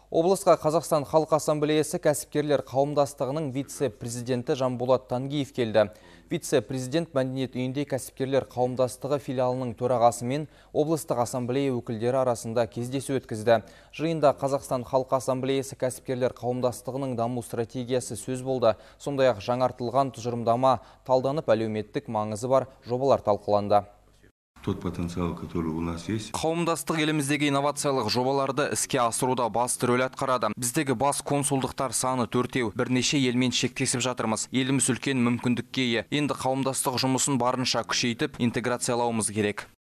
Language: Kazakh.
Облысқа Қазақстан Халқы Ассамблеясы кәсіпкерлер қауымдастығының вице-президенті Жанболат Тангиев келді. Вице-президент мәдениет үйінде кәсіпкерлер қауымдастығы филиалының төрағасымен облыстық ассамблея өкілдері арасында кездесу өткізді. Жиында Қазақстан Халқы Ассамблеясы кәсіпкерлер қауымдастығының даму стратегиясы сөз болды. Сондай-ақ жаңартылған тұжырымдама талданып, әлеуметтік маңызы бар жобалар талқыланды. Тот потенциал, который у нас есть. Қауымдастық еліміздегі инновациялық жобаларды іске асыруда басты рөл атқарады. Біздегі бас консулдықтар саны 4-еу, бірнеше елмен шектесіп жатырмыз. Еліміз үлкен мүмкіндікке ие. Енді қауымдастық жұмысын барынша күшейтіп, интеграциялауымыз керек.